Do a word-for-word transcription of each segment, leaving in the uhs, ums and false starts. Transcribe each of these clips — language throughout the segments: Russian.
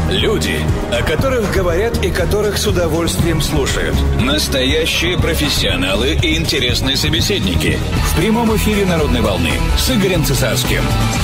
Люди, о которых говорят и которых с удовольствием слушают. Настоящие профессионалы и интересные собеседники. В прямом эфире «Народной волны» с Игорем Цесарским.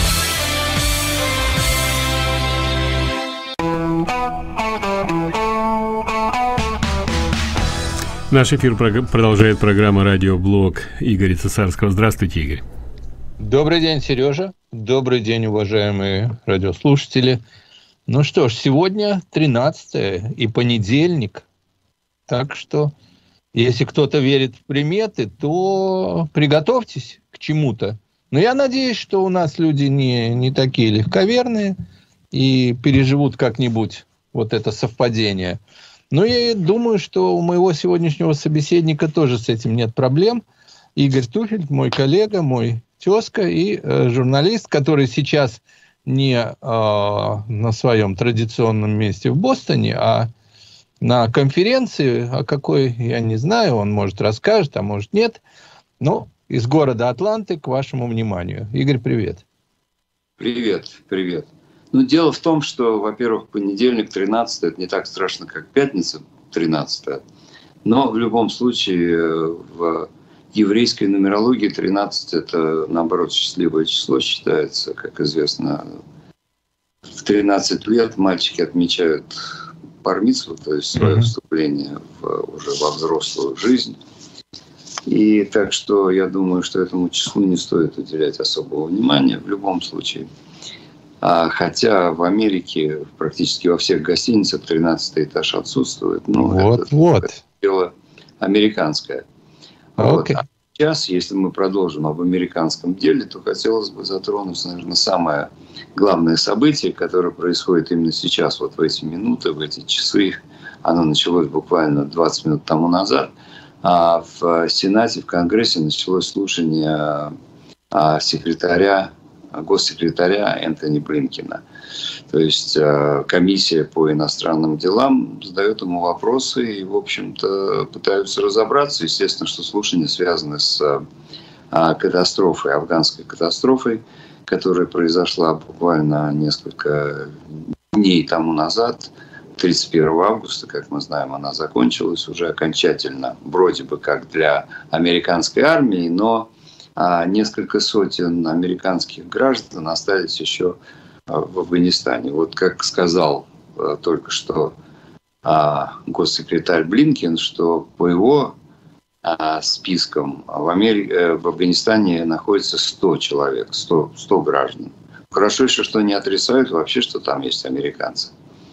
Наш эфир продолжает программа «Радиоблог» Игоря Цесарского. Здравствуйте, Игорь. Добрый день, Сережа. Добрый день, уважаемые радиослушатели. Ну что ж, сегодня тринадцатое и понедельник. Так что, если кто-то верит в приметы, то приготовьтесь к чему-то. Но я надеюсь, что у нас люди не, не такие легковерные и переживут как-нибудь вот это совпадение. Ну, я думаю, что у моего сегодняшнего собеседника тоже с этим нет проблем. Игорь Туфель, мой коллега, мой тезка и э, журналист, который сейчас не э, на своем традиционном месте в Бостоне, а на конференции, о какой я не знаю, он, может, расскажет, а может, нет. Но из города Атланты к вашему вниманию. Игорь, привет. Привет, привет. Ну, дело в том, что, во-первых, понедельник, тринадцатое, это не так страшно, как пятница, тринадцатое. Но в любом случае в еврейской нумерологии тринадцать – это, наоборот, счастливое число считается. Как известно, в тринадцать лет мальчики отмечают бар-мицву, то есть свое вступление в, уже во взрослую жизнь. И так что я думаю, что этому числу не стоит уделять особого внимания в любом случае. А хотя в Америке практически во всех гостиницах тринадцатый этаж отсутствует. Ну, вот, это, вот. это дело американское. Okay. Вот. А сейчас, если мы продолжим об американском деле, то хотелось бы затронуть, наверное, самое главное событие, которое происходит именно сейчас, вот в эти минуты, в эти часы. Оно началось буквально двадцать минут тому назад. А в Сенате, в Конгрессе началось слушание секретаря госсекретаря Энтони Блинкена. То есть комиссия по иностранным делам задает ему вопросы и, в общем-то, пытаются разобраться. Естественно, что слушания связаны с катастрофой, афганской катастрофой, которая произошла буквально несколько дней тому назад. тридцать первого августа, как мы знаем, она закончилась уже окончательно, вроде бы как для американской армии, но а несколько сотен американских граждан остались еще в Афганистане. Вот как сказал только что госсекретарь Блинкен, что по его спискам в, Америке, в Афганистане находится сто человек, сто, сто граждан. Хорошо еще, что не отрицают вообще, что там есть американцы.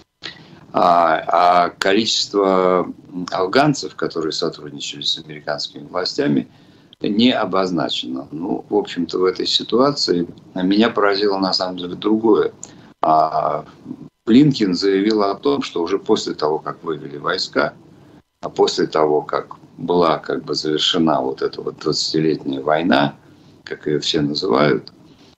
А, а количество афганцев, которые сотрудничали с американскими властями, не обозначено. Ну, в общем-то, в этой ситуации меня поразило на самом деле другое. А Блинкен заявил о том, что уже после того, как вывели войска, а после того, как была как бы завершена вот эта вот двадцатилетняя война, как ее все называют,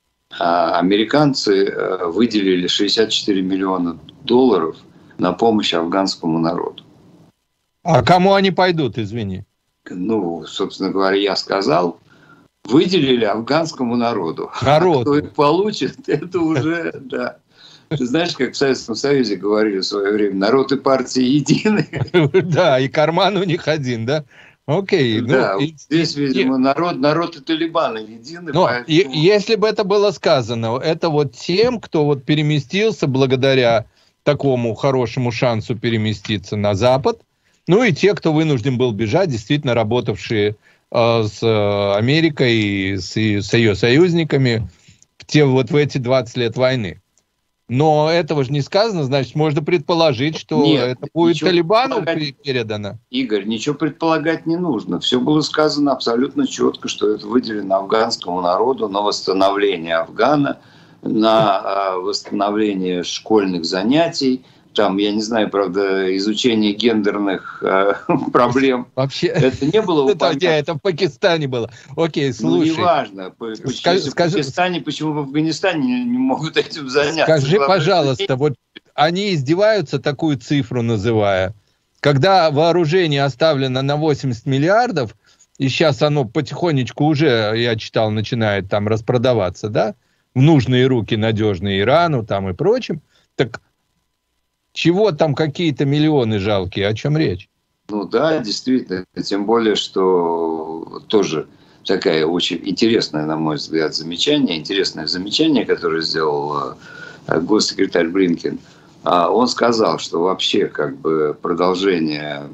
американцы выделили шестьдесят четыре миллиона долларов на помощь афганскому народу. А кому они пойдут, извини? Ну, собственно говоря, я сказал, выделили афганскому народу. Народу. А кто их получит, это уже, да. Ты знаешь, как в Советском Союзе говорили в свое время, народ и партия едины. Да, и карман у них один, да? Окей. Да, здесь, видимо, народ, народ и талибаны едины. Но если бы это было сказано, это вот тем, кто вот переместился благодаря такому хорошему шансу переместиться на Запад, ну и те, кто вынужден был бежать, действительно работавшие э, с Америкой и с, и с ее союзниками в, те, вот в эти двадцать лет войны. Но этого же не сказано, значит, можно предположить, что Нет, это будет Талибану передано. Игорь, ничего предполагать не нужно. Все было сказано абсолютно четко, что это выделено афганскому народу на восстановление Афгана, на восстановление школьных занятий. Там, я не знаю, правда, изучение гендерных э, проблем. Вообще, это не было упомянуто. Это в Пакистане было. Окей, слушай. Ну, неважно. Скажи, в Пакистане, почему в Афганистане не, не могут этим заняться? Скажи, Главное, пожалуйста, что... вот они издеваются, такую цифру называя. Когда вооружение оставлено на восемьдесят миллиардов, и сейчас оно потихонечку уже, я читал, начинает там распродаваться, да, в нужные руки, надежные Ирану там и прочим, так Чего там какие-то миллионы жалкие? О чем речь? Ну да, действительно. Тем более, что тоже такая очень интересная, на мой взгляд, замечание, интересное замечание, которое сделал госсекретарь Блинкен. Он сказал, что вообще как бы продолжение,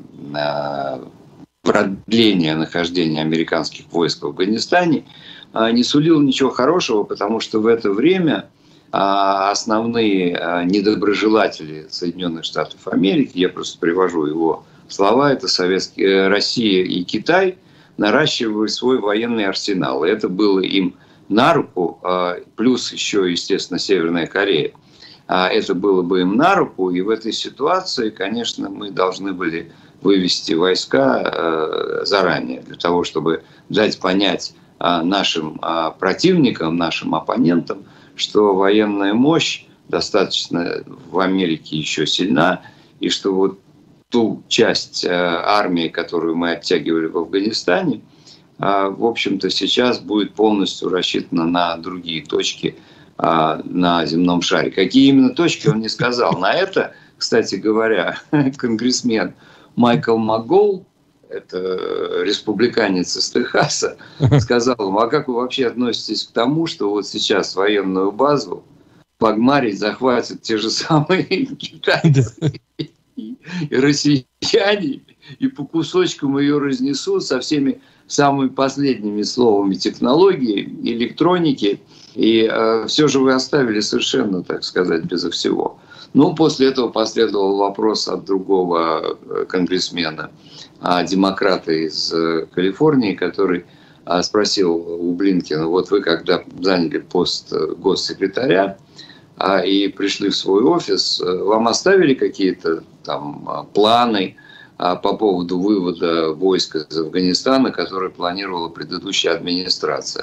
продление нахождения американских войск в Афганистане не сулило ничего хорошего, потому что в это время основные недоброжелатели Соединенных Штатов Америки, я просто привожу его слова, это Советские, Россия и Китай, наращивали свой военный арсенал. И это было им на руку, плюс еще, естественно, Северная Корея. Это было бы им на руку, и в этой ситуации, конечно, мы должны были вывести войска заранее, для того, чтобы дать понять нашим противникам, нашим оппонентам, что военная мощь достаточно в Америке еще сильна, и что вот ту часть армии, которую мы оттягивали в Афганистане, в общем-то, сейчас будет полностью рассчитана на другие точки на земном шаре. Какие именно точки, он не сказал. На это, кстати говоря, конгрессмен Майкл МакГоул, это республиканец из Техаса, сказал ему: а как вы вообще относитесь к тому, что вот сейчас военную базу Багмарий захватят те же самые китайцы и россияне, и по кусочкам ее разнесут со всеми самыми последними словами технологии, электроники, и э, все же вы оставили совершенно, так сказать, безо всего. Ну, после этого последовал вопрос от другого конгрессмена, демократа из Калифорнии, который спросил у Блинкена: вот вы, когда заняли пост госсекретаря и пришли в свой офис, вам оставили какие-то там планы по поводу вывода войск из Афганистана, которые планировала предыдущая администрация?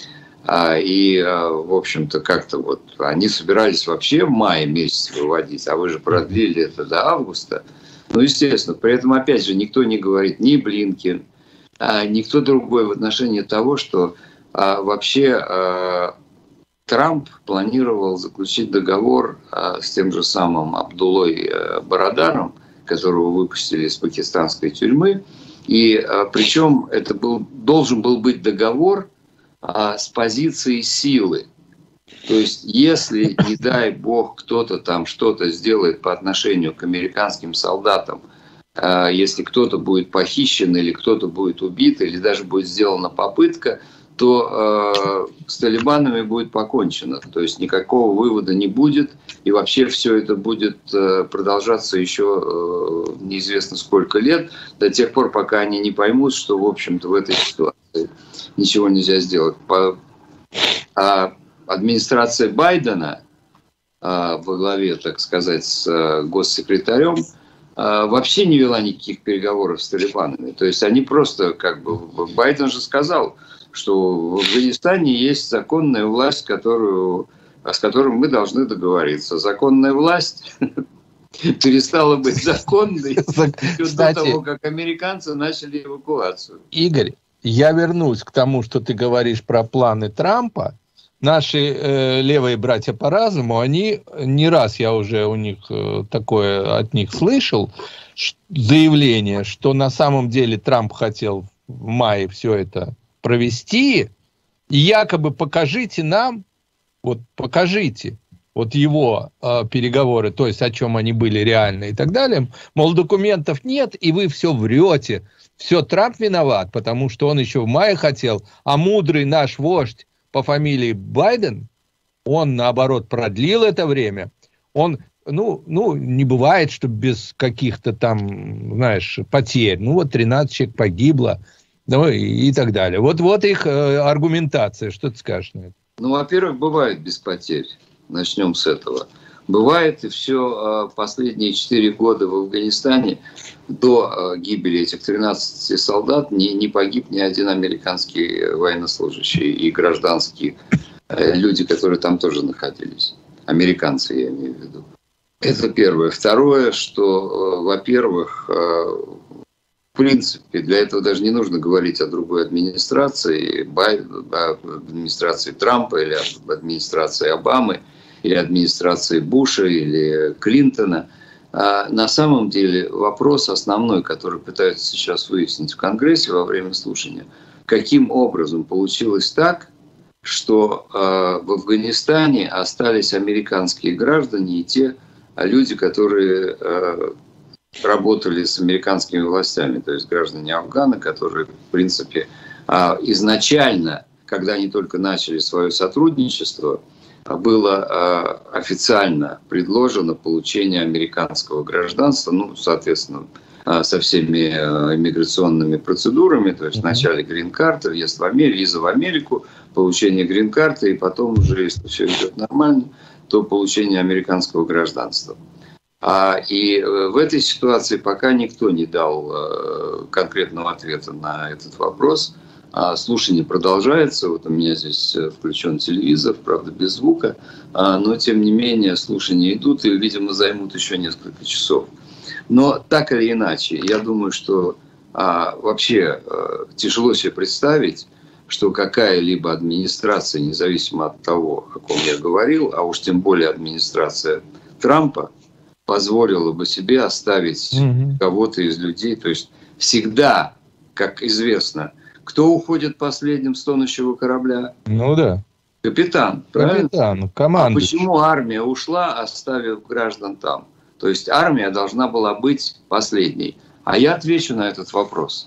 И, в общем-то, как-то вот они собирались вообще в мае месяце выводить, а вы же продлили это до августа. Ну, естественно, при этом, опять же, никто не говорит, ни Блинкен, никто другой в отношении того, что вообще Трамп планировал заключить договор с тем же самым Абдуллой Барадаром, которого выпустили из пакистанской тюрьмы. И причем это был, должен был быть договор с позиции силы. То есть, если, не дай бог, кто-то там что-то сделает по отношению к американским солдатам, если кто-то будет похищен, или кто-то будет убит, или даже будет сделана попытка, то э, с талибанами будет покончено. То есть никакого вывода не будет, и вообще все это будет э, продолжаться еще э, неизвестно сколько лет, до тех пор, пока они не поймут, что, в общем-то, в этой ситуации ничего нельзя сделать. По, а администрация Байдена а, во главе, так сказать, с а, госсекретарем а, вообще не вела никаких переговоров с талибанами. То есть они просто, как бы, Байден же сказал, что в Афганистане есть законная власть, которую, с которой мы должны договориться. Законная власть перестала быть законной до того, как американцы начали эвакуацию. Игорь, я вернусь к тому, что ты говоришь про планы Трампа. Наши э, левые братья по разуму, они, не раз я уже у них э, такое от них слышал, заявление, что на самом деле Трамп хотел в мае все это провести, и якобы покажите нам, вот покажите вот его э, переговоры, то есть о чем они были реально и так далее, мол, документов нет, и вы все врете, все, Трамп виноват, потому что он еще в мае хотел, а мудрый наш вождь по фамилии Байден, он, наоборот, продлил это время. Он, ну, ну не бывает, что без каких-то там, знаешь, потерь. Ну, вот тринадцать человек погибло, ну, и, и так далее. Вот, вот их э, аргументация. Что ты скажешь на это? Ну, во-первых, бывает без потерь. Начнем с этого. Бывает, и все последние четыре года в Афганистане до гибели этих тринадцати солдат не, не погиб ни один американский военнослужащий и гражданские люди, которые там тоже находились. Американцы, я имею в виду. Это первое. Второе, что, во-первых, в принципе, для этого даже не нужно говорить о другой администрации, об администрации Трампа или об администрации Обамы, или администрации Буша, или Клинтона. А на самом деле вопрос основной, который пытаются сейчас выяснить в Конгрессе во время слушания, каким образом получилось так, что э, в Афганистане остались американские граждане и те люди, которые э, работали с американскими властями, то есть граждане Афгана, которые, в принципе, э, изначально, когда они только начали свое сотрудничество, было э, официально предложено получение американского гражданства, ну, соответственно, э, со всеми э, иммиграционными процедурами, то есть mm-hmm. вначале грин-карта, въезд в Америку, виза в Америку, получение грин-карты, и потом уже, если все идет нормально, то получение американского гражданства. А, и в этой ситуации пока никто не дал э, конкретного ответа на этот вопрос. А слушание продолжается. Вот у меня здесь включен телевизор, правда, без звука. А, но, тем не менее, слушания идут и, видимо, займут еще несколько часов. Но так или иначе, я думаю, что а, вообще а, тяжело себе представить, что какая-либо администрация, независимо от того, о ком я говорил, а уж тем более администрация Трампа, позволила бы себе оставить mm-hmm. кого-то из людей. То есть всегда, как известно, кто уходит последним с тонущего корабля? Ну да. Капитан, правильно? Капитан, команда. А почему армия ушла, оставив граждан там? То есть армия должна была быть последней. А я отвечу на этот вопрос.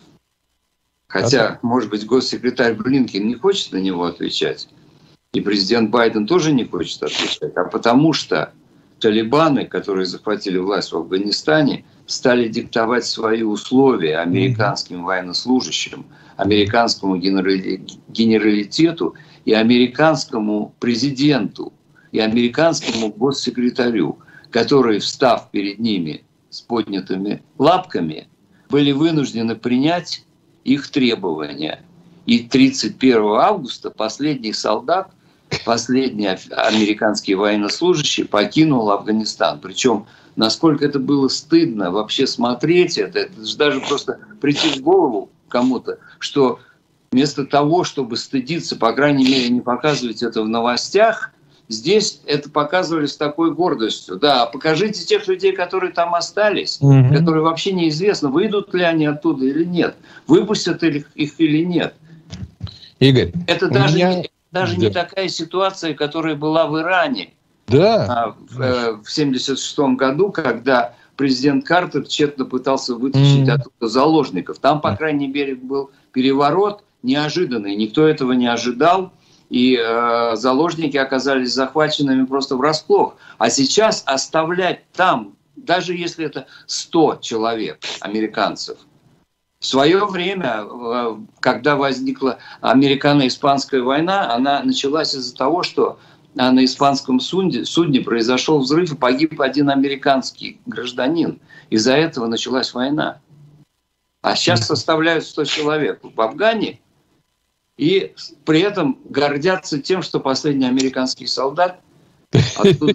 Хотя, а может быть, госсекретарь Блинкен не хочет на него отвечать. И президент Байден тоже не хочет отвечать. А потому что талибаны, которые захватили власть в Афганистане, стали диктовать свои условия американским военнослужащим, американскому генералитету и американскому президенту, и американскому госсекретарю, которые, встав перед ними с поднятыми лапками, были вынуждены принять их требования. И тридцать первого августа последний солдат, последний американский военнослужащий покинул Афганистан. Причем, насколько это было стыдно вообще смотреть это, это же даже просто прийти в голову кому-то, что вместо того, чтобы стыдиться, по крайней мере, не показывать это в новостях, здесь это показывали с такой гордостью. Да, покажите тех людей, которые там остались, угу. которые вообще неизвестно, выйдут ли они оттуда или нет, выпустят их или нет. Игорь, это даже, меня... не, даже да. не такая ситуация, которая была в Иране да. в, в семьдесят шестом году, когда президент Картер тщетно пытался вытащить mm. оттуда заложников. Там, по крайней мере, был переворот неожиданный, никто этого не ожидал, и э, заложники оказались захваченными просто врасплох. А сейчас оставлять там, даже если это сто человек, американцев, в свое время, когда возникла американо-испанская война, она началась из-за того, что на испанском судне, судне произошел взрыв и погиб один американский гражданин. Из-за этого началась война. А сейчас составляют сто человек в Афгане и при этом гордятся тем, что последний американский солдат оттуда...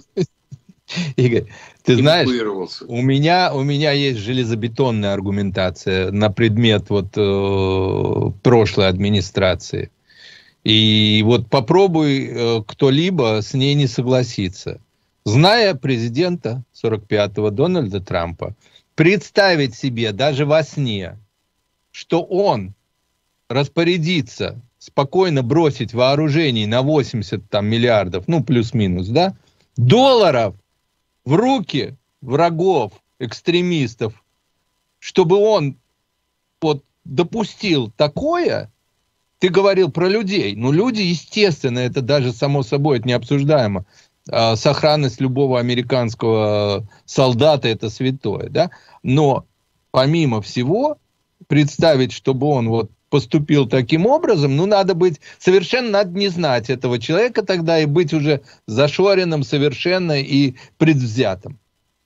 Игорь, ты знаешь, у меня, у меня есть железобетонная аргументация на предмет вот, э, прошлой администрации. И вот попробуй э, кто-либо с ней не согласиться. Зная президента сорок пятого Дональда Трампа, представить себе даже во сне, что он распорядится спокойно бросить вооружений на восемьдесят там, миллиардов, ну плюс-минус, да, долларов, в руки врагов, экстремистов, чтобы он вот допустил такое, ты говорил про людей, ну люди, естественно, это даже само собой, это необсуждаемо, а, сохранность любого американского солдата это святое, да, но помимо всего представить, чтобы он вот поступил таким образом, ну, надо быть, совершенно надо не знать этого человека тогда и быть уже зашоренным совершенно и предвзятым.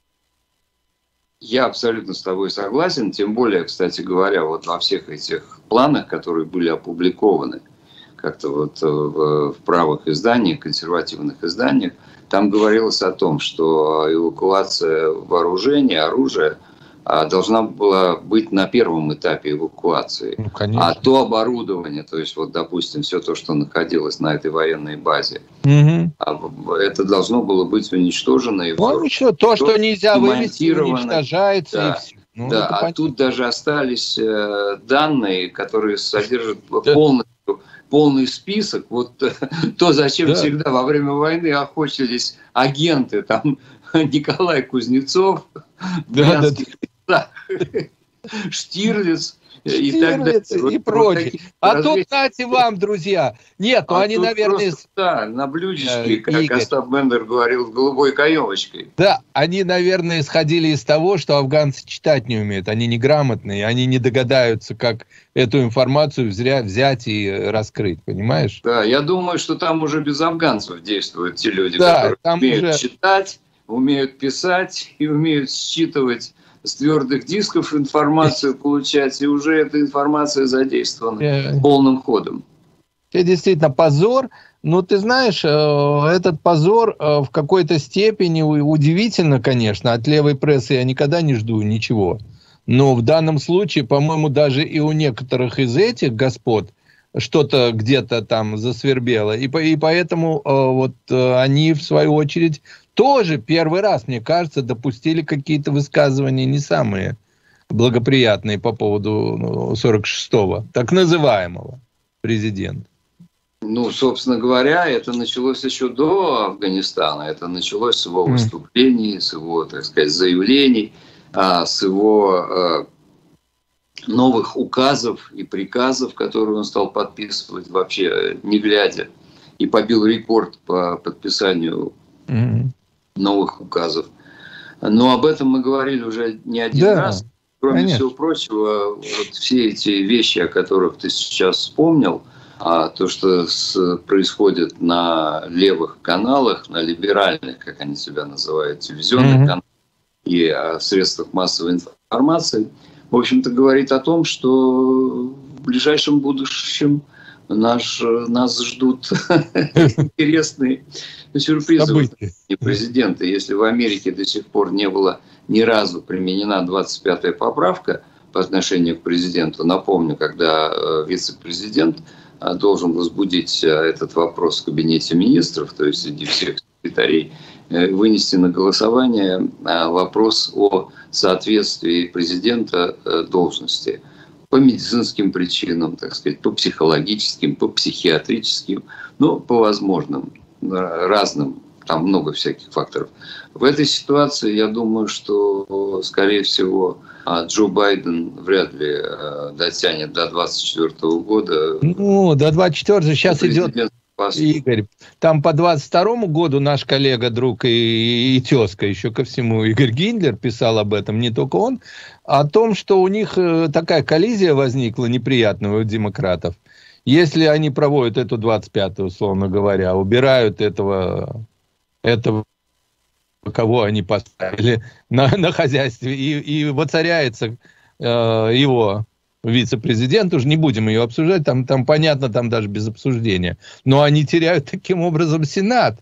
Я абсолютно с тобой согласен, тем более, кстати говоря, вот во всех этих планах, которые были опубликованы как-то вот в, в правых изданиях, консервативных изданиях, там говорилось о том, что эвакуация вооружения, оружия должна была быть на первом этапе эвакуации. Ну, конечно. А то оборудование, то есть, вот, допустим, все то, что находилось на этой военной базе, угу. это должно было быть уничтожено. И ну, еще то, что нельзя вывести, уничтожается. Да, и все. Ну, да. А тут даже остались э, данные, которые содержат да. полностью, полный список. Вот то, зачем да. всегда во время войны охотились агенты, там Николай Кузнецов, да, да, да. Штирлиц. И, Штирлиц, и, и прочее. А разве... тут, кстати, вам, друзья. Нет, ну а они, наверное... Просто, да, на блюдечке, как Игорь. Остап Бендер говорил, с голубой каемочкой. Да, они, наверное, исходили из того, что афганцы читать не умеют. Они неграмотные, они не догадаются, как эту информацию взять и раскрыть, понимаешь? Да, я думаю, что там уже без афганцев действуют те люди, да, которые там умеют уже... читать, умеют писать и умеют считывать с твердых дисков информацию получать, и уже эта информация задействована yeah. полным ходом. Это действительно позор. Но ты знаешь, этот позор в какой-то степени удивительно, конечно. От левой прессы я никогда не жду ничего. Но в данном случае, по-моему, даже и у некоторых из этих господ что-то где-то там засвербело. И, по, и поэтому вот они, в свою очередь, тоже первый раз, мне кажется, допустили какие-то высказывания не самые благоприятные по поводу сорок шестого, так называемого президента. Ну, собственно говоря, это началось еще до Афганистана. Это началось с его выступлений, с его, так сказать, заявлений, с его новых указов и приказов, которые он стал подписывать вообще не глядя. И побил рекорд по подписанию mm-hmm. новых указов. Но об этом мы говорили уже не один да, раз. Кроме конечно. всего прочего, вот все эти вещи, о которых ты сейчас вспомнил, а то, что с, происходит на левых каналах, на либеральных, как они себя называют, телевизионных mm-hmm. каналах и о средствах массовой информации, в общем-то, говорит о том, что в ближайшем будущем наш, нас ждут интересные сюрпризы президента. Если в Америке до сих пор не было ни разу применена двадцать пятая поправка по отношению к президенту, напомню, когда вице-президент должен возбудить этот вопрос в кабинете министров, то есть среди всех секретарей, вынести на голосование вопрос о соответствии президента должности по медицинским причинам, так сказать, по психологическим, по психиатрическим, ну, по возможным, разным, там много всяких факторов. В этой ситуации, я думаю, что, скорее всего, Джо Байден вряд ли дотянет до двадцать четвёртого года. Ну, до двадцать четвёртого сейчас идет... Игорь, там по двадцать второму году наш коллега, друг и, и тезка, еще ко всему, Игорь Гиндлер писал об этом, не только он, о том, что у них такая коллизия возникла неприятная у демократов. Если они проводят эту двадцать пятую, условно говоря, убирают этого, этого кого они поставили на, на хозяйстве, и, и воцаряется э, его... вице-президент, уже не будем ее обсуждать, там, там понятно, там даже без обсуждения. Но они теряют таким образом Сенат.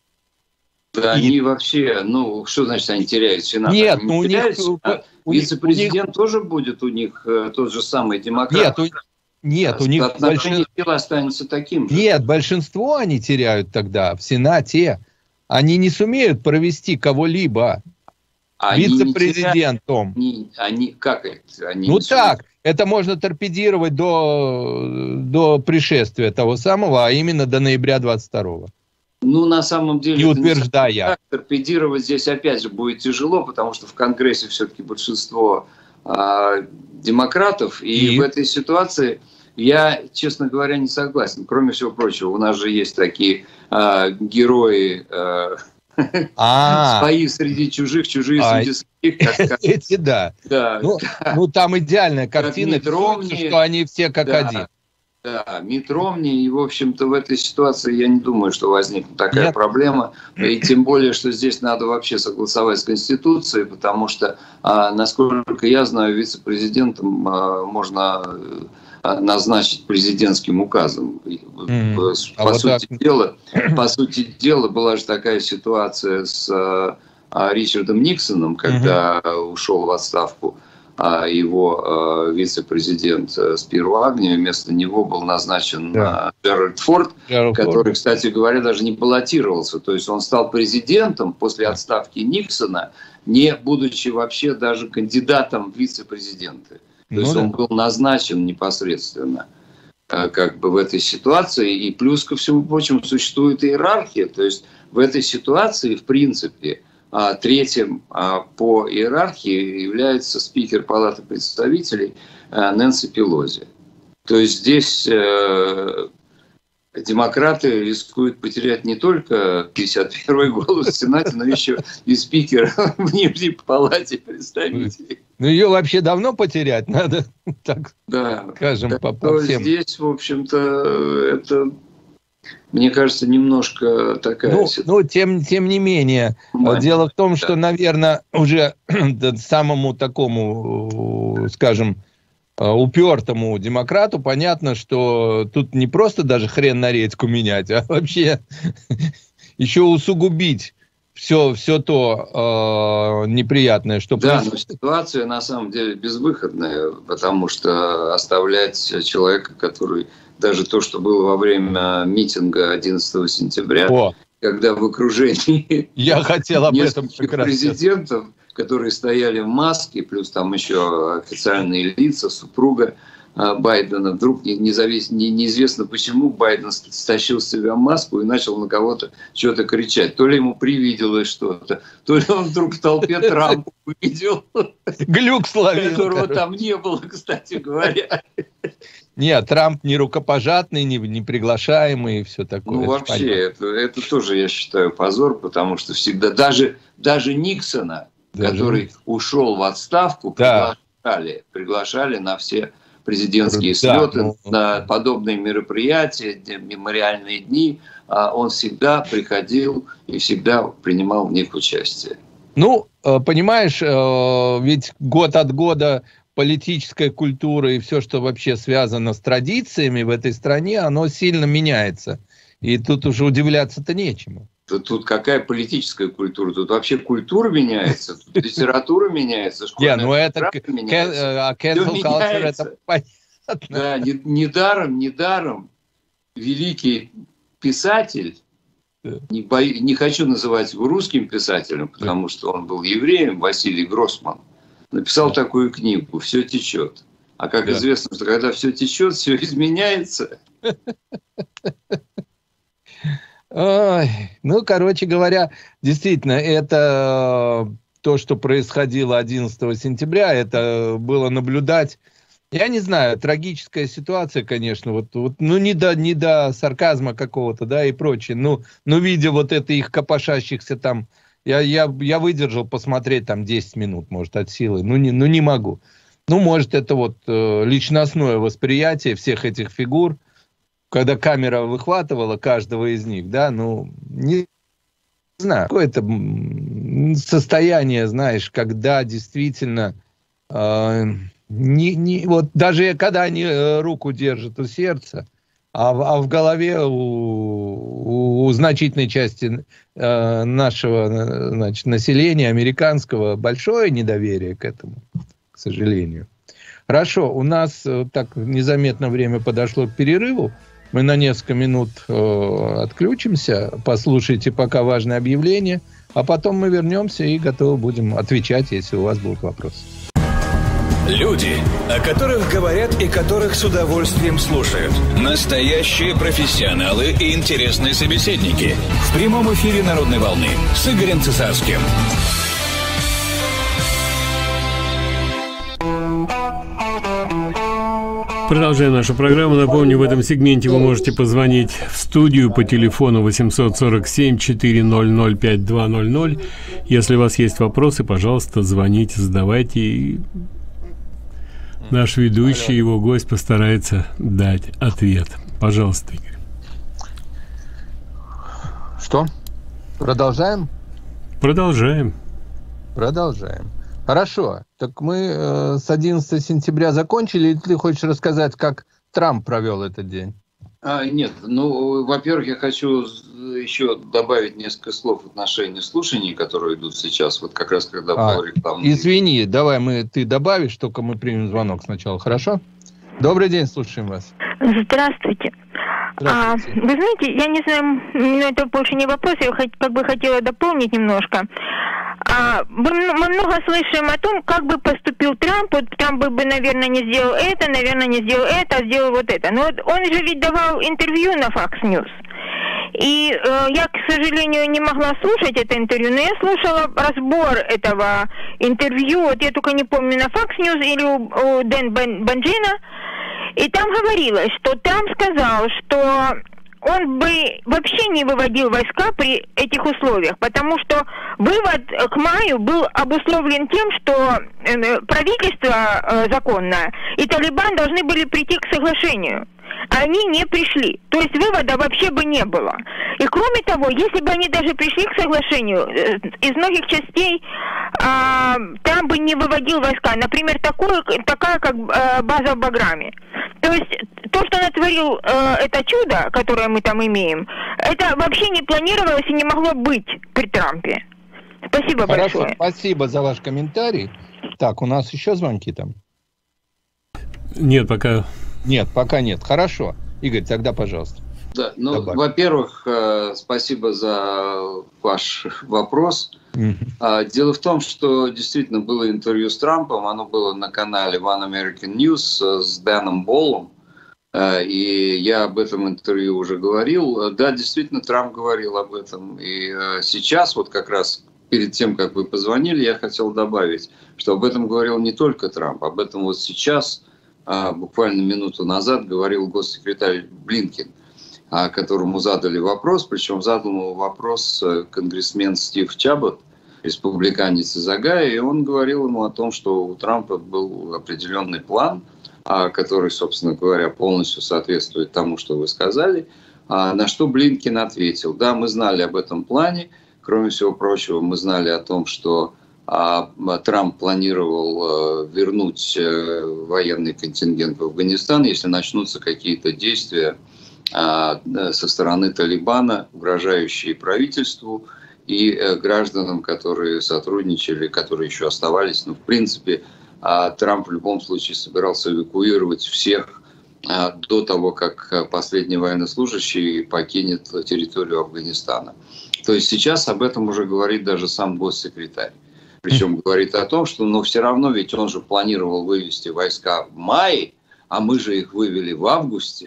Да, и... они вообще, ну, что значит они теряют Сенат? Нет, они ну, не у теряют, них... а у вице-президент них... тоже будет у них тот же самый демократ. Нет, у, нет, у них... Отношение большин... останется таким же. Нет, большинство они теряют тогда в Сенате. Они не сумеют провести кого-либо они вице-президентом. Они, они, как это? Они ну так, это можно торпедировать до, до пришествия того самого, а именно до ноября двадцать второго. Ну, на самом деле, не утверждая. Не торпедировать здесь опять же будет тяжело, потому что в Конгрессе все-таки большинство э, демократов, и, и в этой ситуации я, честно говоря, не согласен. Кроме всего прочего, у нас же есть такие э, герои... Э, А, свои среди чужих, чужие а, среди своих. Как, как, эти, да. да, ну, да. ну, там идеальная картина, Ромни, что они все как да, один. Да, Митт Ромни, и, в общем-то, в этой ситуации я не думаю, что возникнет такая Нет. проблема. И тем более, что здесь надо вообще согласовать с Конституцией, потому что, насколько я знаю, вице-президентом можно... назначить президентским указом. Mm. По, а сути вот дела, по сути дела, была же такая ситуация с Ричардом Никсоном, когда угу. ушел в отставку его вице-президент Спиро Агньо, вместо него был назначен да. Джеральд Форд, Джеральд который, Форд. кстати говоря, даже не баллотировался. То есть он стал президентом после отставки Никсона, не будучи вообще даже кандидатом в вице-президенты. То ну есть да. он был назначен непосредственно как бы в этой ситуации. И плюс ко всему прочему существует иерархия. То есть в этой ситуации, в принципе, третьим по иерархии является спикер Палаты представителей Нэнси Пелоси. То есть здесь демократы рискуют потерять не только пятьдесят первый голос в Сенате, но еще и спикера в Нижней Палате представителей. Ну, ее вообще давно потерять надо, так да, скажем, да, по, по всем. Здесь, в общем-то, это... Мне кажется, немножко такая... Ну, ну тем, тем не менее, Мать, дело в том, да. что, наверное, уже самому такому, скажем, упертому демократу понятно, что тут не просто даже хрен на редьку менять, а вообще еще усугубить все, все то э, неприятное, что да, происходит. Но ситуация на самом деле безвыходная, потому что оставлять человека, который... Даже то, что было во время митинга одиннадцатого сентября, О. когда в окружении Я хотел об этом президентов, которые стояли в маске, плюс там еще официальные лица, супруга Байдена, вдруг независ... не, неизвестно почему Байден стащил с себя маску и начал на кого-то что-то кричать. То ли ему привиделось что-то, то ли он вдруг в толпе Трампа увидел. Глюк словил. Которого там не было, кстати говоря. Нет, Трамп не рукопожатный, не, не приглашаемый и все такое. Ну, вообще, это, это тоже, я считаю, позор, потому что всегда, даже, даже Никсона, даже который Никсон. ушел в отставку, да. приглашали, приглашали на все президентские да, слеты, ну, на подобные мероприятия, мемориальные дни. Он всегда приходил и всегда принимал в них участие. Ну, понимаешь, ведь год от года... политическая культура и все, что вообще связано с традициями в этой стране, оно сильно меняется. И тут уже удивляться-то нечему. Тут, тут какая политическая культура? Тут вообще культура меняется, тут литература меняется, школьная ну это меняется. Cancel culture, это понятно. Да, недаром, недаром великий писатель, не, бо... не хочу называть его русским писателем, потому что он был евреем, Василий Гроссман, написал да. такую книгу «Все течет». А как да. известно, что когда все течет, все изменяется. Ой, ну, короче говоря, действительно, это то, что происходило одиннадцатого сентября, это было наблюдать. Я не знаю, трагическая ситуация, конечно, вот, вот, ну, не до, не до сарказма какого-то, да, и прочее. Ну, ну, видя вот это их копошащихся там, Я, я, я выдержал посмотреть там десять минут, может, от силы. Ну, не, ну, не могу. Ну, может, это вот э, личностное восприятие всех этих фигур, когда камера выхватывала каждого из них, да, ну, не знаю. Какое-то состояние, знаешь, когда действительно, э, не, не, вот даже когда они э, руку держат у сердца, А в, а в голове у, у, у значительной части э, нашего значит, населения американского большое недоверие к этому, к сожалению. Хорошо, у нас э, так незаметно время подошло к перерыву. Мы на несколько минут э, отключимся. Послушайте пока важное объявление, а потом мы вернемся и готовы будем отвечать, если у вас будут вопросы. Люди, о которых говорят и которых с удовольствием слушают. Настоящие профессионалы и интересные собеседники. В прямом эфире «Народной волны» с Игорем Цесарским. Продолжаем нашу программу. Напомню, в этом сегменте вы можете позвонить в студию по телефону восемьсот сорок семь четыреста пятьдесят два ноль ноль. Если у вас есть вопросы, пожалуйста, звоните, задавайте. Наш ведущий, его гость, постарается дать ответ. Пожалуйста, Игорь. Что? Продолжаем? Продолжаем. Продолжаем. Хорошо. Так мы э, с одиннадцатого сентября закончили, или ты хочешь рассказать, как Трамп провел этот день? А, нет, ну, во-первых, я хочу еще добавить несколько слов в отношении слушаний, которые идут сейчас, вот как раз когда а, был рекламный... Извини, давай мы, ты добавишь, только мы примем звонок сначала, хорошо? Добрый день, слушаем вас. Здравствуйте. А, вы знаете, я не знаю, но это больше не вопрос, я как бы хотела дополнить немножко. А, мы много слышим о том, как бы поступил Трамп. Вот Трамп бы, наверное, не сделал это, наверное, не сделал это, а сделал вот это. Но вот он же ведь давал интервью на Fox News. И э, я, к сожалению, не могла слушать это интервью, но я слушала разбор этого интервью. Вот я только не помню, на Fox News или у, у Дэн Банджина. И там говорилось, что Трамп сказал, что он бы вообще не выводил войска при этих условиях, потому что вывод к маю был обусловлен тем, что правительство законное и Талибан должны были прийти к соглашению. Они не пришли. То есть вывода вообще бы не было. И кроме того, если бы они даже пришли к соглашению, из многих частей а, там бы не выводил войска. Например, такое, такая, как а, база в Баграме. То есть то, что натворил а, это чудо, которое мы там имеем, это вообще не планировалось и не могло быть при Трампе. Спасибо Хорошо, большое. Спасибо за ваш комментарий. Так, у нас еще звонки там? Нет, пока... Нет, пока нет. Хорошо. Игорь, тогда пожалуйста. Да, ну, во-первых, спасибо за ваш вопрос. Mm-hmm. Дело в том, что действительно было интервью с Трампом, оно было на канале One American News с Дэном Боллом, и я об этом интервью уже говорил. Да, действительно, Трамп говорил об этом. И сейчас, вот как раз перед тем, как вы позвонили, я хотел добавить, что об этом говорил не только Трамп, об этом вот сейчас... буквально минуту назад говорил госсекретарь Блинкен, которому задали вопрос, причем задал ему вопрос конгрессмен Стив Чабот, республиканец из Огайо, и он говорил ему о том, что у Трампа был определенный план, который, собственно говоря, полностью соответствует тому, что вы сказали, на что Блинкен ответил: да, мы знали об этом плане, кроме всего прочего, мы знали о том, что Трамп планировал вернуть военный контингент в Афганистан, если начнутся какие-то действия со стороны Талибана, угрожающие правительству и гражданам, которые сотрудничали, которые еще оставались. Ну, в принципе, Трамп в любом случае собирался эвакуировать всех до того, как последний военнослужащий покинет территорию Афганистана. То есть сейчас об этом уже говорит даже сам госсекретарь. Причем говорит о том, что но все равно ведь он же планировал вывести войска в мае, а мы же их вывели в августе.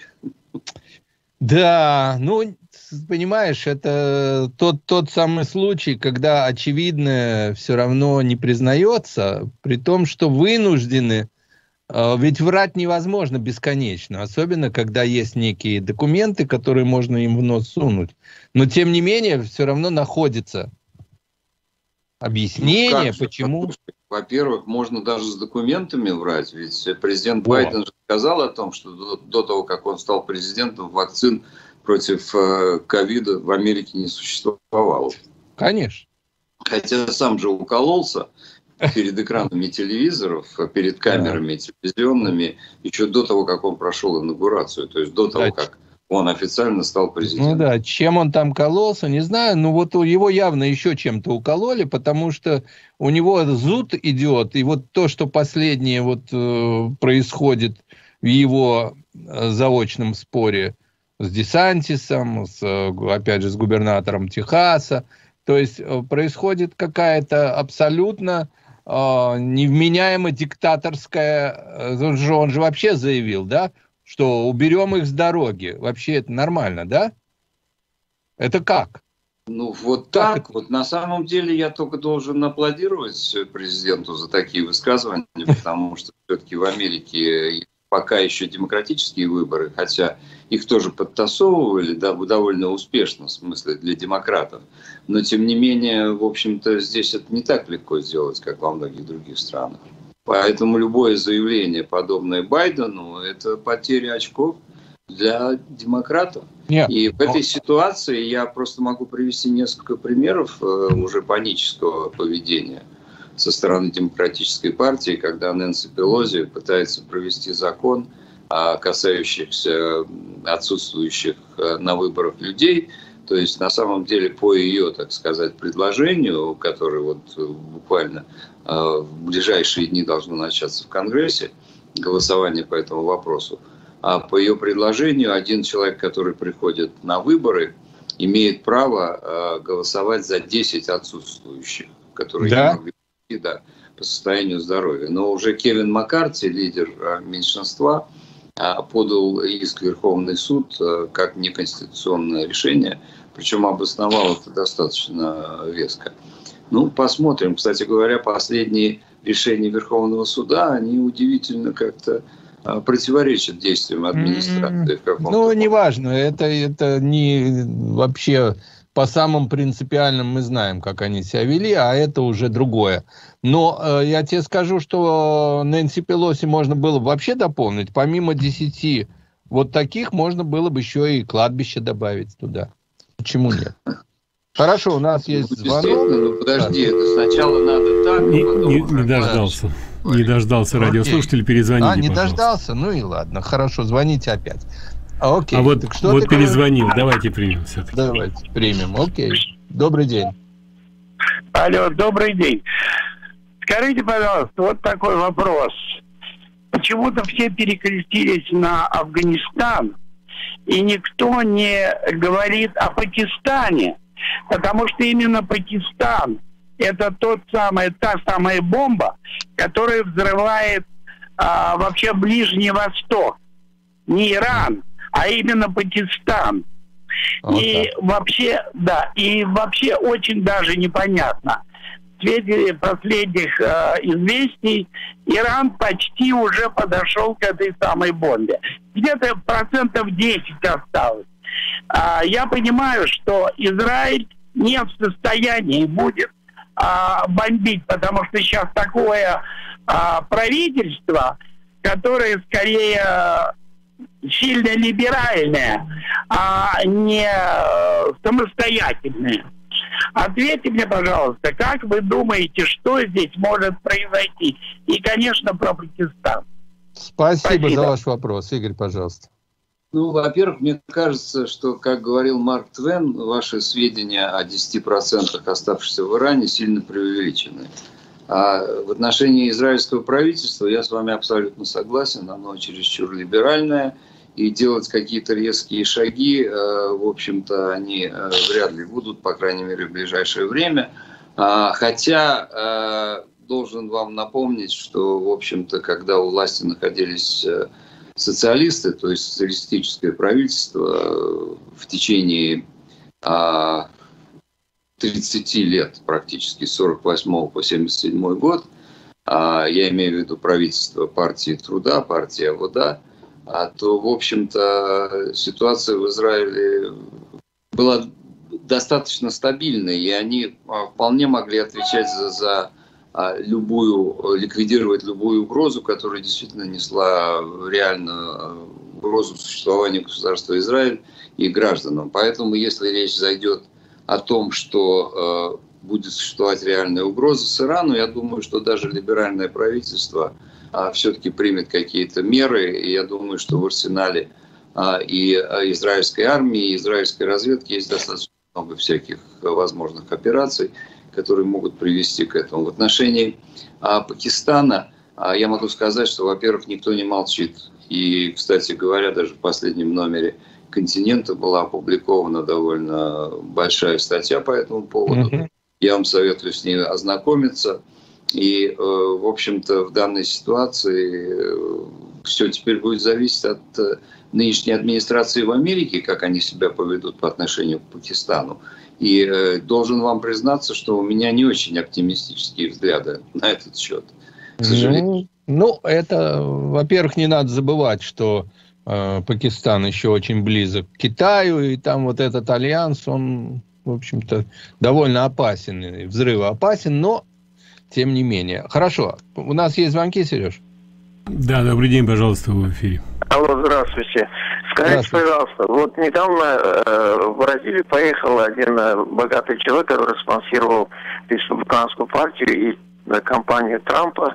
Да, ну, понимаешь, это тот, тот самый случай, когда очевидное все равно не признается, при том, что вынуждены, ведь врать невозможно бесконечно, особенно когда есть некие документы, которые можно им в нос сунуть. Но тем не менее, все равно находится объяснение, ну, почему... Во-первых, можно даже с документами врать, ведь президент О. Байден же сказал о том, что до, до того, как он стал президентом, вакцин против э, ковида в Америке не существовало. Конечно. Хотя сам же укололся перед экранами телевизоров, перед камерами телевизионными, еще до того, как он прошел инаугурацию, то есть до того, как он официально стал президентом. Ну да, чем он там кололся, не знаю, но вот его явно еще чем-то укололи, потому что у него зуд идет, и вот то, что последнее вот э, происходит в его э, заочном споре с Десантисом, с, опять же, с губернатором Техаса, то есть э, происходит какая-то абсолютно э, невменяемо диктаторская, он же, он же вообще заявил, да, что уберем их с дороги. Вообще это нормально, да? Это как? Ну, вот так. так. Вот на самом деле я только должен аплодировать президенту за такие высказывания, потому что все-таки в Америке пока еще демократические выборы, хотя их тоже подтасовывали, да, довольно успешно, в смысле, для демократов. Но, тем не менее, в общем-то, здесь это не так легко сделать, как во многих других странах. Поэтому любое заявление, подобное Байдену, это потеря очков для демократов. Нет. И в этой ситуации я просто могу привести несколько примеров э, уже панического поведения со стороны Демократической партии, когда Нэнси Пелоси пытается провести закон касающихся отсутствующих на выборах людей. То есть, на самом деле, по ее, так сказать, предложению, которое вот буквально в ближайшие дни должно начаться в Конгрессе, голосование по этому вопросу, а по ее предложению один человек, который приходит на выборы, имеет право голосовать за десять отсутствующих, которые да? не могли прийти, да, по состоянию здоровья. Но уже Кевин Маккарти, лидер меньшинства, подал иск в Верховный суд как неконституционное решение, причем обосновал это достаточно веско. Ну, посмотрим. Кстати говоря, последние решения Верховного суда, они удивительно как-то противоречат действиям администрации. В ну, неважно. Это, это не вообще по самым принципиальным мы знаем, как они себя вели, а это уже другое. Но э, я тебе скажу, что Нэнси Пелоси можно было бы вообще дополнить. Помимо десяти вот таких, можно было бы еще и кладбище добавить туда. Почему нет? Хорошо, у нас есть ну, звонок. Ну, подожди, это сначала надо так, не, потом не, не дождался. Не дождался радиослушатель, перезвоните, А, не пожалуйста. дождался? Ну и ладно, хорошо, звоните опять. Окей. А вот, так что вот ты перезвонил, говоришь? Давайте примем все-таки. Давайте примем, окей. Добрый день. Алло, добрый день. Скажите, пожалуйста, вот такой вопрос. Почему-то все перекрестились на Афганистан, и никто не говорит о Пакистане, потому что именно Пакистан – это тот самый, та самая бомба, которая взрывает а, вообще Ближний Восток. Не Иран, а именно Пакистан. Вот и так. вообще, да, и вообще очень даже непонятно. В свете последних э, известий Иран почти уже подошел к этой самой бомбе. Где-то процентов десять осталось. А, я понимаю, что Израиль не в состоянии будет а, бомбить, потому что сейчас такое а, правительство, которое скорее сильно либеральное, а не самостоятельное. Ответьте мне, пожалуйста, как вы думаете, что здесь может произойти? И, конечно, про Пакистан. Спасибо, Спасибо за ваш вопрос. Игорь, пожалуйста. Ну, во-первых, мне кажется, что, как говорил Марк Твен, ваши сведения о десяти процентах оставшихся в Иране сильно преувеличены. А в отношении израильского правительства я с вами абсолютно согласен, оно чересчур либеральное, и делать какие-то резкие шаги, в общем-то, они вряд ли будут, по крайней мере, в ближайшее время. Хотя должен вам напомнить, что, в общем-то, когда у власти находились социалисты, то есть социалистическое правительство в течение тридцати лет, практически с сорок восьмого по семьдесят седьмой год, я имею в виду правительство партии Труда, партии Авода, то, в общем-то, ситуация в Израиле была достаточно стабильной, и они вполне могли отвечать за, за любую, ликвидировать любую угрозу, которая действительно несла реальную угрозу существованию государства Израиль и гражданам. Поэтому, если речь зайдет о том, что э, будет существовать реальная угроза с Ирану, я думаю, что даже либеральное правительство э, все-таки примет какие-то меры. И я думаю, что в арсенале э, и израильской армии, и израильской разведки есть достаточно много всяких возможных операций, которые могут привести к этому. В отношении э, Пакистана э, я могу сказать, что, во-первых, никто не молчит. И, кстати говоря, даже в последнем номере «Континента» была опубликована довольно большая статья по этому поводу. Mm-hmm. Я вам советую с ней ознакомиться. И, э, в общем-то, в данной ситуации э, все теперь будет зависеть от э, нынешней администрации в Америке, как они себя поведут по отношению к Пакистану. И э, должен вам признаться, что у меня не очень оптимистические взгляды на этот счет, к сожалению. Ну, ну это, во-первых, не надо забывать, что Пакистан еще очень близок к Китаю, и там вот этот альянс, он, в общем-то, довольно опасен, и взрывоопасен, но тем не менее. Хорошо, у нас есть звонки, Сереж? Да, добрый день, пожалуйста, в эфире. Алло, здравствуйте. Скажите, здравствуйте. пожалуйста, вот недавно э, в Бразилию поехал один э, богатый человек, который спонсировал республиканскую партию и компанию Трампа,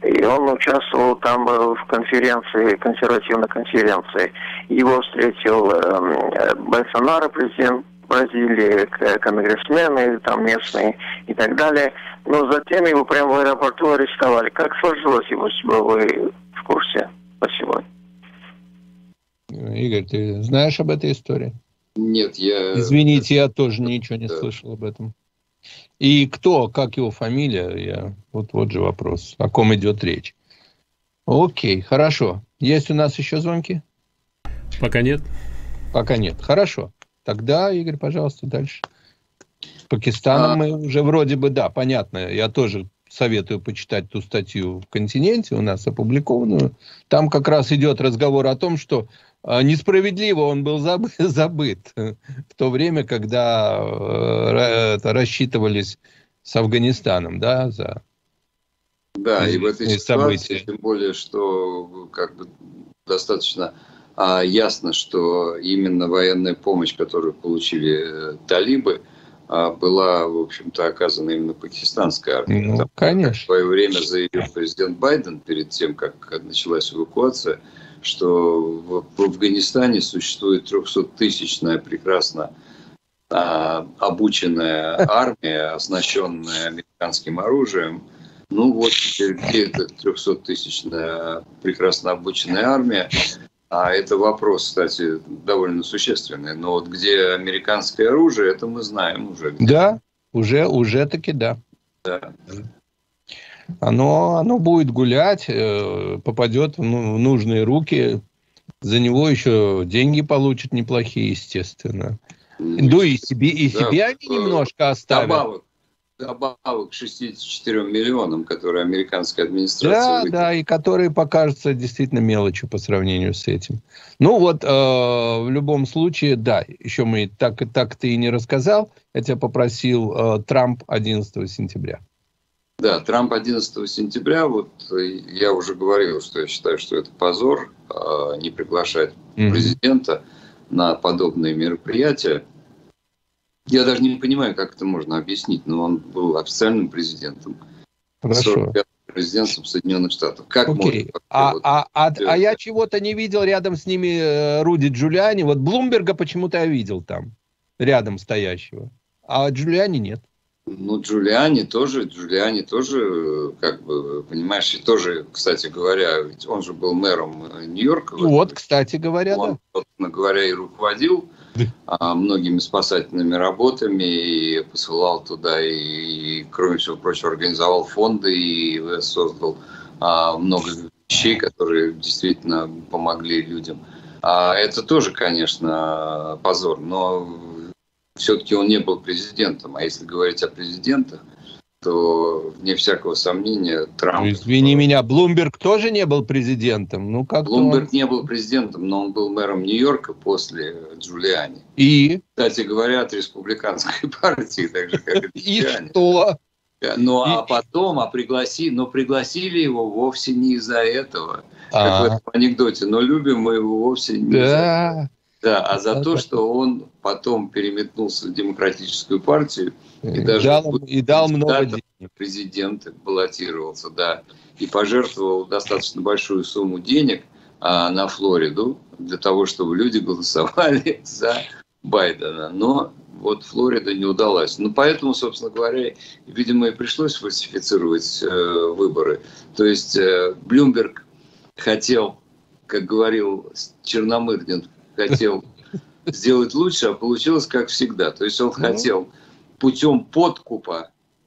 И он участвовал там в конференции, консервативной конференции. Его встретил э, Болсонaro, президент Бразилии, конгрессмены там местные и так далее. Но затем его прямо в аэропорту арестовали. Как сложилось его судьба, вы в курсе? Спасибо. Игорь, ты знаешь об этой истории? Нет, я... Извините, я тоже ничего не да. слышал об этом. И кто, как его фамилия? Я... Вот, вот же вопрос. О ком идет речь? Окей, хорошо. Есть у нас еще звонки? Пока нет. Пока нет. Хорошо. Тогда, Игорь, пожалуйста, дальше. С Пакистаном а... мы уже вроде бы, да, понятно. Я тоже советую почитать ту статью в «Континенте» у нас опубликованную. Там как раз идет разговор о том, что несправедливо он был забыт, забыт в то время, когда э, это, рассчитывались с Афганистаном, да, за да, и в этой ситуации, события. Тем более, что как бы достаточно а, ясно, что именно военная помощь, которую получили талибы, а, была, в общем-то, оказана именно пакистанской армией. Ну, Там, конечно. в свое время заявил президент Байден перед тем, как началась эвакуация, что в, в Афганистане существует трехсоттысячная прекрасно а, обученная армия, оснащенная американским оружием. Ну вот теперь где эта трехсоттысячная прекрасно обученная армия? А это вопрос, кстати, довольно существенный. Но вот где американское оружие, это мы знаем уже. Где. Да, уже, уже таки да. Да. Оно, оно будет гулять, попадет в нужные руки, за него еще деньги получат неплохие, естественно. Ну и себе, и да, себе они немножко оставят. Добавок, добавок к шестидесяти четырем миллионам, которые американская администрация Да, выделила. да, и которые покажутся действительно мелочью по сравнению с этим. Ну вот, э, в любом случае, да, еще мы так, так ты и не рассказал, я тебя попросил, э, Трамп одиннадцатого сентября. Да, Трамп одиннадцатого сентября, вот я уже говорил, что я считаю, что это позор, э, не приглашать mm-hmm. президента на подобные мероприятия. Я даже не понимаю, как это можно объяснить, но он был официальным президентом. Хорошо. Президентом Соединенных Штатов. Как okay. можно? А, вот, а, а, а я чего-то не видел рядом с ними э, Руди Джулиани. Вот Блумберга почему-то я видел там, рядом стоящего. А Джулиани нет. Ну, Джулиани тоже, Джулиани тоже, как бы, понимаешь, и тоже, кстати говоря, ведь он же был мэром Нью-Йорка. Вот, кстати говоря, он, да. собственно говоря, и руководил а, многими спасательными работами, и посылал туда, и, и, кроме всего прочего, организовал фонды, и создал а, много вещей, которые действительно помогли людям. А это тоже, конечно, позор, но... Все-таки он не был президентом. А если говорить о президентах, то, вне всякого сомнения, Трамп... Ну, извини меня, Блумберг тоже не был президентом? Ну, как Блумберг он... не был президентом, но он был мэром Нью-Йорка после Джулиани. И? Кстати говоря, от республиканской партии, так же, как и Джулиани. И что? Ну, а потом, а пригласи... но пригласили его вовсе не из-за этого. Как в этом анекдоте. Но любим мы его вовсе не из-за этого. Да, а за то, что он потом переметнулся в демократическую партию и, и даже дал, и дал много денег. Президент баллотировался, да, и пожертвовал достаточно большую сумму денег а, на Флориду для того, чтобы люди голосовали за Байдена. Но вот Флорида не удалась. Ну, поэтому, собственно говоря, видимо, и пришлось фальсифицировать э, выборы. То есть э, Блумберг хотел, как говорил Черномырдин, хотел сделать лучше, а получилось как всегда. То есть он ну. хотел путем подкупа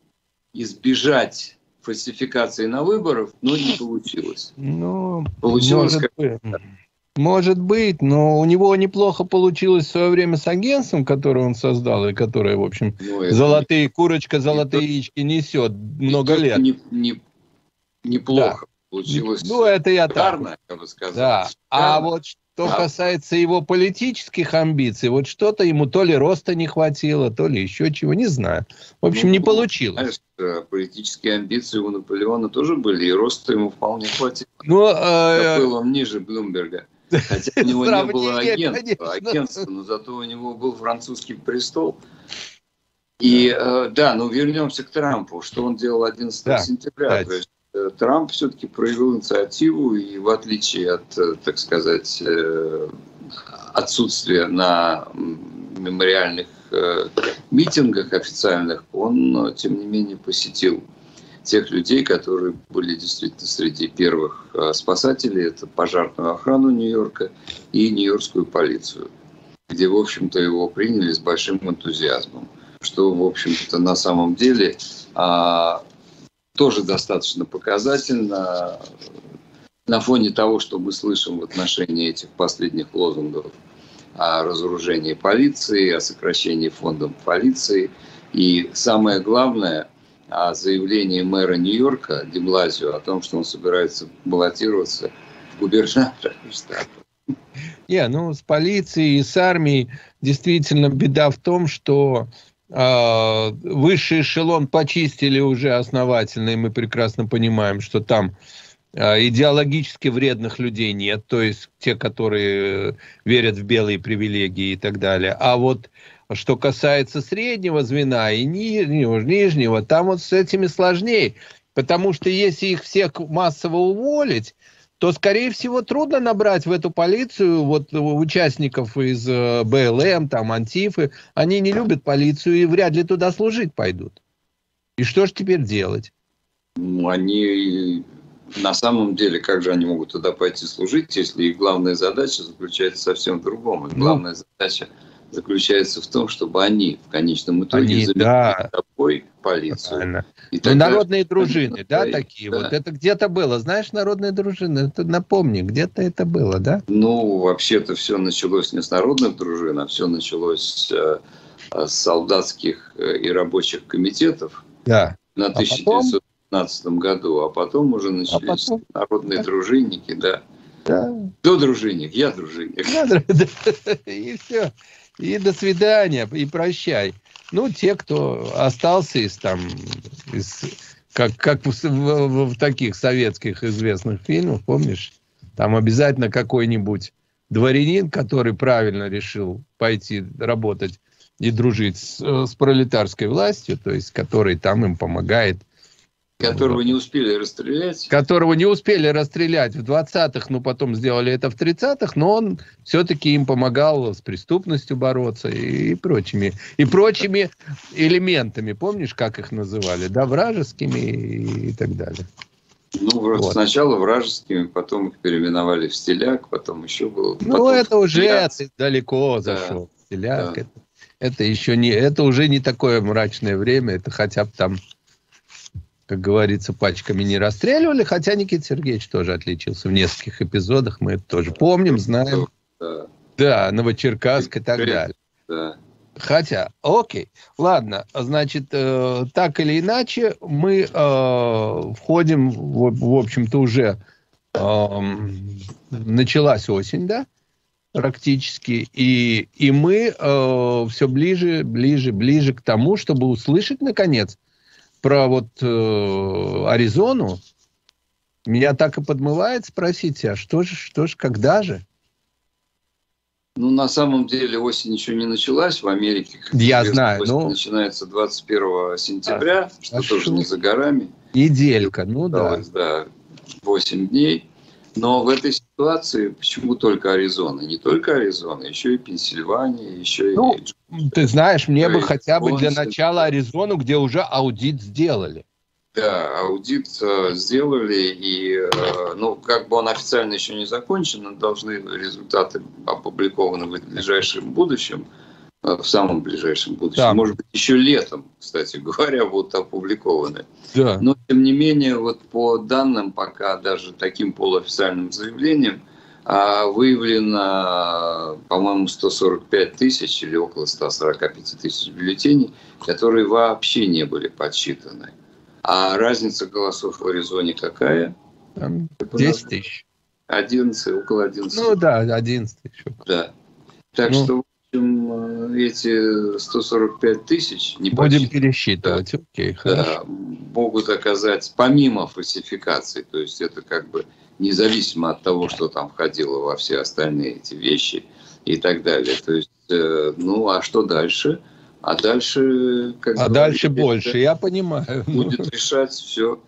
избежать фальсификации на выборах, но не получилось. Ну, получилось может, как... быть. может быть, но у него неплохо получилось в свое время с агентством, которое он создал, и которое, в общем, ну, золотые, не... курочка золотые не яички несет много лет. Не, не, неплохо да. получилось. Ну, это я шикарно, так. я бы сказал. Да. А вот что да. касается его политических амбиций, вот что-то ему то ли роста не хватило, то ли еще чего, не знаю. В общем, ну, не получилось. Знаешь, политические амбиции у Наполеона тоже были, и роста ему вполне хватило. Ну, э... был он ниже Блумберга. Хотя у него не было агентства, агентства, но зато у него был французский престол. И да, э, да ну вернемся к Трампу. Что он делал одиннадцатого сентября? То есть, Трамп все-таки проявил инициативу, и в отличие от, так сказать, отсутствия на мемориальных митингах официальных, он, тем не менее, посетил тех людей, которые были действительно среди первых спасателей. Это пожарную охрану Нью-Йорка и нью-йоркскую полицию, где, в общем-то, его приняли с большим энтузиазмом. Что, в общем-то, на самом деле а, тоже достаточно показательно на фоне того, что мы слышим в отношении этих последних лозунгов о разоружении полиции, о сокращении фондов полиции. И самое главное, о заявлении мэра Нью-Йорка Де Блазио о том, что он собирается баллотироваться в губернатора штата. Не, ну с полицией и с армией действительно беда в том, что э, высший эшелон почистили уже основательно, и мы прекрасно понимаем, что там э, идеологически вредных людей нет, то есть те, которые верят в белые привилегии и так далее. А вот что касается среднего звена и нижнего, нижнего, там вот с этими сложнее, потому что если их всех массово уволить, то, скорее всего, трудно набрать в эту полицию вот участников из Бэ Эл Эм, там, Антифы. Они не любят полицию и вряд ли туда служить пойдут. И что же теперь делать? Ну, они, на самом деле, как же они могут туда пойти служить, если их главная задача заключается совсем в другом. Их главная ну, задача заключается в том, чтобы они в конечном итоге заменили да. собой полицию. И ну, народные дружины, да, да такие да. вот. Это где-то было, знаешь, народные дружины, это, напомни, где-то это было, да? Ну, вообще-то все началось не с народных дружин, а все началось э, с солдатских и рабочих комитетов да. на тысяча девятьсот пятнадцатом году, а потом уже начались а потом... народные да. дружинники, да. да. Кто дружинник? Я дружинник. И все. И до свидания, и прощай. Ну, те, кто остался из там, из, как, как в, в, в таких советских известных фильмах, помнишь, там обязательно какой-нибудь дворянин, который правильно решил пойти работать и дружить с, с пролетарской властью, то есть который там им помогает. Которого не успели расстрелять. Которого не успели расстрелять в двадцатых, но потом сделали это в тридцатых, но он все-таки им помогал с преступностью бороться и, и прочими, и прочими элементами. Помнишь, как их называли? Да, вражескими и, и так далее. Ну, вот. Сначала вражескими, потом их переименовали в стиляк, потом еще было... Ну, это уже это далеко да. зашел. Стиляк, да. это, это еще не... Это уже не такое мрачное время, это хотя бы там... как говорится, пачками не расстреливали, хотя Никита Сергеевич тоже отличился в нескольких эпизодах, мы это тоже помним, знаем. Да, да Новочеркасск и так далее. Да. Хотя, окей, ладно, значит, э, так или иначе, мы э, входим, в, в общем-то, уже э, началась осень, да, практически, и, и мы э, все ближе, ближе, ближе к тому, чтобы услышать, наконец, про вот э, Аризону, меня так и подмывает спросить, а что же, что же, когда же? Ну, на самом деле осень еще не началась в Америке. Я знаю. Осень ну... начинается двадцать первого сентября, а, что а тоже шо? не за горами. Неделька, ну да. Да, восемь дней. Но в этой ситуации почему только Аризона? Не только Аризона, еще и Пенсильвания, еще ну, и... Ты знаешь, мне бы хотя бы для начала Аризону, где уже аудит сделали. Да, аудит э, сделали, и, э, ну, как бы он официально еще не закончен, но должны результаты опубликованы в ближайшем будущем, э, в самом ближайшем будущем. Да. Может быть, еще летом, кстати говоря, будут опубликованы. Да. Но, тем не менее, вот по данным, пока даже таким полуофициальным заявлением, э, выявлено, по-моему, сто сорок пять тысяч или около сто сорок пять тысяч бюллетеней, которые вообще не были подсчитаны. А разница голосов в Аризоне какая? Там десять тысяч. одиннадцать, около одиннадцати. Ну да, одиннадцать тысяч. Да. Так ну, что, в общем, эти сто сорок пять тысяч не будем пересчитывать, да, окей, да, могут оказать, помимо фальсификаций, то есть это как бы независимо от того, что там входило во все остальные эти вещи и так далее. То есть, ну а что дальше? А дальше, как а дальше больше, я понимаю. Будет решать все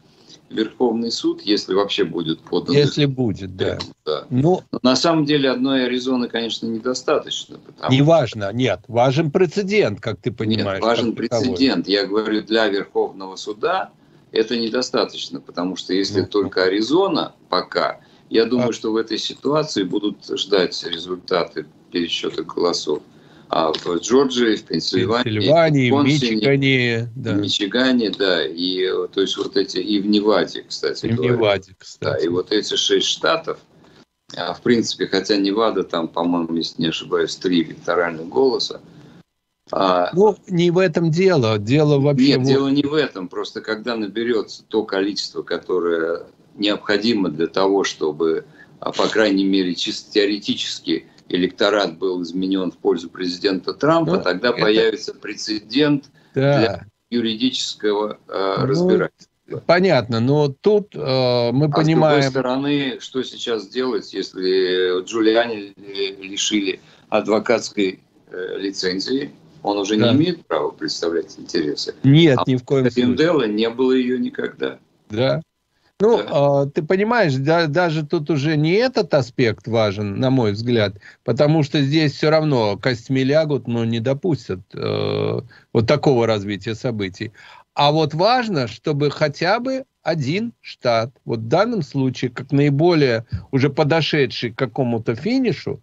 Верховный суд, если вообще будет подан. Если будет, да. да. Ну, Но на самом деле одной Аризоны, конечно, недостаточно. Не важно, нет. Важен прецедент, как ты понимаешь. Нет, важен прецедент. Я говорю, для Верховного суда это недостаточно, потому что если ну, только Аризона пока, я думаю, а... что в этой ситуации будут ждать результаты пересчета голосов. А в Джорджии, в Пенсильвании, Пенсильвании, в Мичигане, да. В Мичигане, да, и то есть вот эти и в Неваде, кстати. И в Неваде, кстати. Да, и вот эти шесть штатов, в принципе, хотя Невада там, по-моему, если не ошибаюсь, три электоральных голоса. А... Ну, не в этом дело, дело вообще. Нет, в... дело не в этом, просто когда наберется то количество, которое необходимо для того, чтобы, по крайней мере, чисто теоретически электорат был изменен в пользу президента Трампа, ну, тогда это... появится прецедент да. для юридического э, ну, разбирательства. Понятно, но тут э, мы а понимаем... с другой стороны, что сейчас делать, если Джулиани лишили адвокатской э, лицензии, он уже да. не имеет права представлять интересы. Нет, а ни в коем случае. Пиндела не было ее никогда. Да. Ну, да. э, ты понимаешь, да, даже тут уже не этот аспект важен, на мой взгляд, потому что здесь все равно костьми лягут, но не допустят э, вот такого развития событий. А вот важно, чтобы хотя бы один штат, вот в данном случае, как наиболее уже подошедший к какому-то финишу,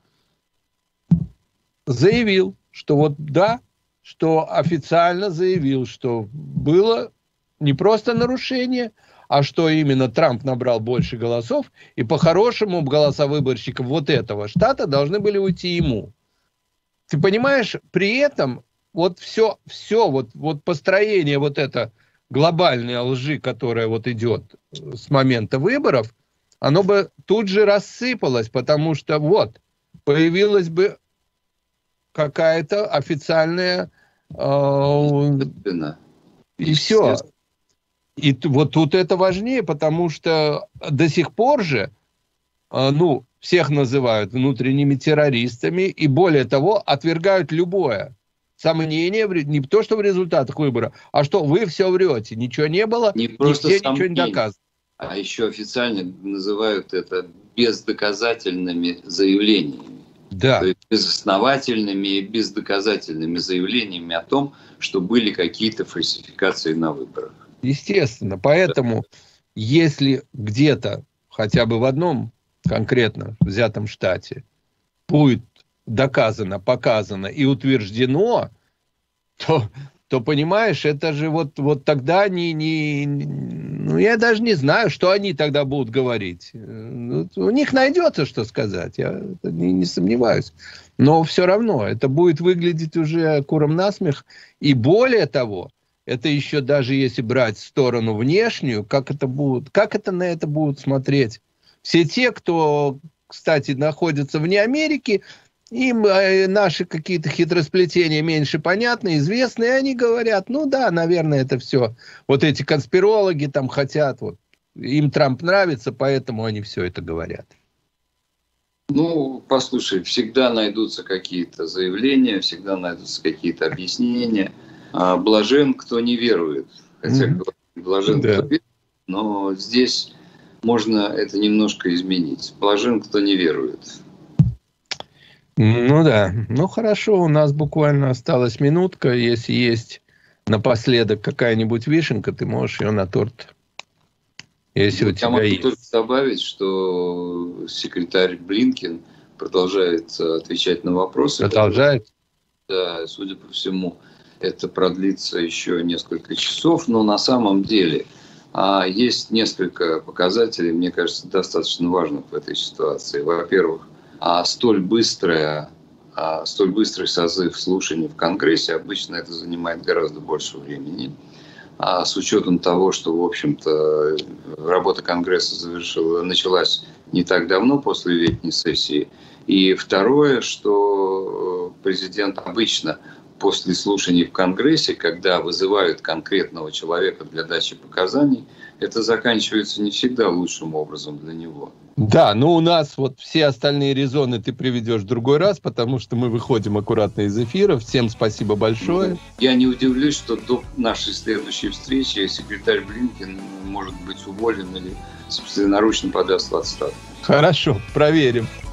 заявил, что вот да, что официально заявил, что было не просто нарушение, а что именно Трамп набрал больше голосов, и по-хорошему голоса выборщиков вот этого штата должны были уйти ему. Ты понимаешь, при этом вот все, все вот, вот построение вот это глобальной лжи, которая вот идет с момента выборов, оно бы тут же рассыпалось, потому что вот появилась бы какая-то официальная... Э, и все. И вот тут это важнее, потому что до сих пор же, ну, всех называют внутренними террористами, и более того, отвергают любое сомнение, не то, что в результатах выбора, а что вы все врете, ничего не было, не просто нигде ничего не доказано. А еще официально называют это бездоказательными заявлениями. Да. То есть безосновательными и бездоказательными заявлениями о том, что были какие-то фальсификации на выборах. Естественно, поэтому если где-то, хотя бы в одном конкретно взятом штате, будет доказано, показано и утверждено, то, то понимаешь, это же вот, вот тогда не, не... Ну, я даже не знаю, что они тогда будут говорить. У них найдется, что сказать, я не, не сомневаюсь. Но все равно это будет выглядеть уже куром насмех. И более того, это еще даже если брать сторону внешнюю, как это будут, как это на это будут смотреть все те, кто, кстати, находятся вне Америки, им наши какие-то хитросплетения меньше понятны, известны, и они говорят, ну да, наверное, это все. Вот эти конспирологи там хотят, вот им Трамп нравится, поэтому они все это говорят. Ну, послушай, всегда найдутся какие-то заявления, всегда найдутся какие-то объяснения. Блажен, кто не верует. Хотя mm-hmm. блажен, да. кто верует, но здесь можно это немножко изменить. Блажен, кто не верует. Ну да. Ну хорошо, у нас буквально осталась минутка. Если есть напоследок какая-нибудь вишенка, ты можешь ее на торт. Если Я у тебя могу есть. только добавить, что секретарь Блинкен продолжает отвечать на вопросы. Продолжает? Да, судя по всему, это продлится еще несколько часов, но на самом деле а, есть несколько показателей, мне кажется, достаточно важных в этой ситуации. Во-первых, а, столь быстрая, а, столь быстрый созыв слушаний в Конгрессе, обычно это занимает гораздо больше времени. А с учетом того, что, в общем-то, работа Конгресса завершила, началась не так давно после летней сессии. И второе, что президент обычно после слушаний в Конгрессе, когда вызывают конкретного человека для дачи показаний, это заканчивается не всегда лучшим образом для него. Да, но у нас вот все остальные резоны ты приведешь в другой раз, потому что мы выходим аккуратно из эфира. Всем спасибо большое. Я не удивлюсь, что до нашей следующей встречи секретарь Блинкен может быть уволен или собственноручно подаст в отставку. Хорошо, проверим.